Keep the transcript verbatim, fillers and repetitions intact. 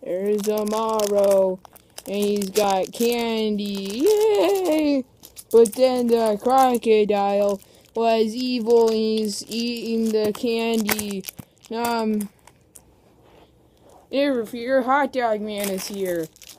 There's tomorrow. And he's got candy. Yay! But then the crocodile was evil and he's eating the candy. Um, Interfere, Hot Dog Man is here.